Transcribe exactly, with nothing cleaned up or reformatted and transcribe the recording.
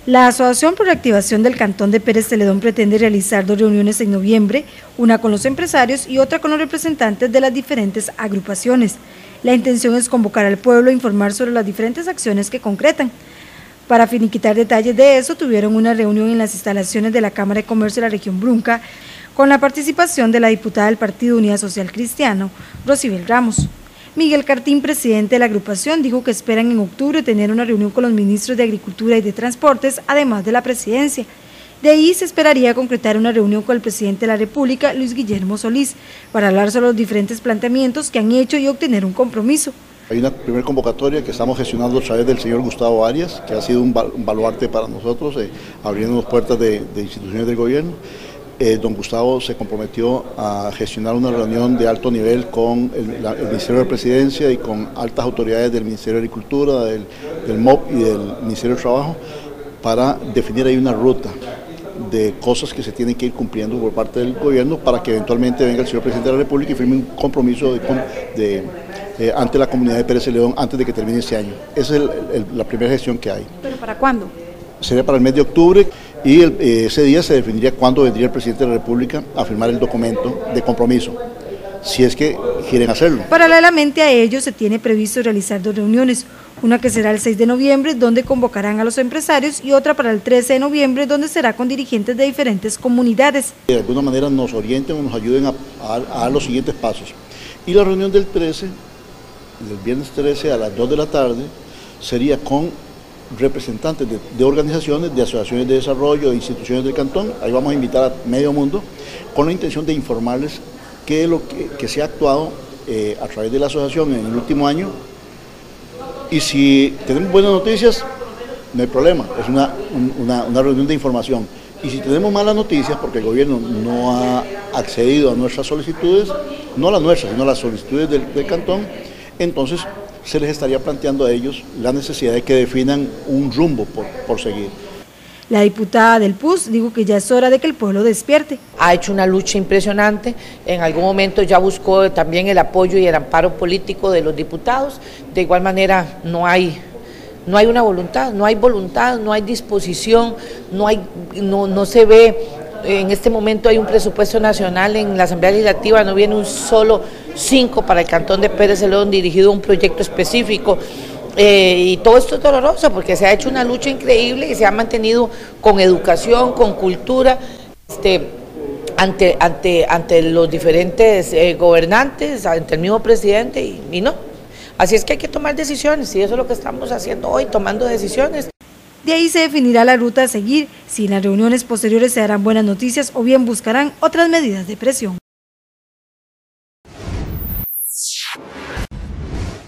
La Asociación por Reactivación del Cantón de Pérez Celedón pretende realizar dos reuniones en noviembre, una con los empresarios y otra con los representantes de las diferentes agrupaciones. La intención es convocar al pueblo a informar sobre las diferentes acciones que concretan. Para finiquitar detalles de eso, tuvieron una reunión en las instalaciones de la Cámara de Comercio de la región Brunca, con la participación de la diputada del Partido Unidad Social Cristiano, Rosibel Ramos. Miguel Cartín, presidente de la agrupación, dijo que esperan en octubre tener una reunión con los ministros de Agricultura y de Transportes, además de la presidencia. De ahí se esperaría concretar una reunión con el presidente de la República, Luis Guillermo Solís, para hablar sobre los diferentes planteamientos que han hecho y obtener un compromiso. Hay una primera convocatoria que estamos gestionando a través del señor Gustavo Arias, que ha sido un baluarte para nosotros, eh, abriendo puertas de, de instituciones del gobierno. Eh, don Gustavo se comprometió a gestionar una reunión de alto nivel con el, la, el Ministerio de Presidencia y con altas autoridades del Ministerio de Agricultura, del, del M O P y del Ministerio de Trabajo, para definir ahí una ruta de cosas que se tienen que ir cumpliendo por parte del gobierno para que eventualmente venga el señor Presidente de la República y firme un compromiso de, de, eh, ante la comunidad de Pérez Celedón antes de que termine este año. Esa es el, el, la primera gestión que hay. ¿Pero para cuándo? Sería para el mes de octubre y el, eh, ese día se definiría cuándo vendría el Presidente de la República a firmar el documento de compromiso, si es que quieren hacerlo. Paralelamente a ello se tiene previsto realizar dos reuniones, una que será el seis de noviembre, donde convocarán a los empresarios, y otra para el trece de noviembre, donde será con dirigentes de diferentes comunidades. De alguna manera nos orienten o nos ayuden a, a, a dar los siguientes pasos. Y la reunión del trece, del viernes trece a las dos de la tarde, sería con representantes de, de organizaciones, de asociaciones de desarrollo, de instituciones del cantón. Ahí vamos a invitar a medio mundo con la intención de informarles qué es lo que, que se ha actuado eh, a través de la asociación en el último año, y si tenemos buenas noticias, no hay problema, es una, una, una reunión de información. Y si tenemos malas noticias, porque el gobierno no ha accedido a nuestras solicitudes, no las nuestras, sino las solicitudes del, del cantón, entonces se les estaría planteando a ellos la necesidad de que definan un rumbo por, por seguir. La diputada del P U S dijo que ya es hora de que el pueblo despierte. Ha hecho una lucha impresionante, en algún momento ya buscó también el apoyo y el amparo político de los diputados. De igual manera no hay, no hay una voluntad, no hay voluntad, no hay disposición, no, hay, no, no se ve. En este momento hay un presupuesto nacional en la Asamblea Legislativa, no viene un solo cinco para el Cantón de Pérez Celedón dirigido a un proyecto específico. Eh, y todo esto es doloroso porque se ha hecho una lucha increíble y se ha mantenido con educación, con cultura, este, ante, ante, ante los diferentes eh, gobernantes, ante el mismo presidente, y, y no. Así es que hay que tomar decisiones, y eso es lo que estamos haciendo hoy, tomando decisiones. De ahí se definirá la ruta a seguir, si en las reuniones posteriores se darán buenas noticias o bien buscarán otras medidas de presión.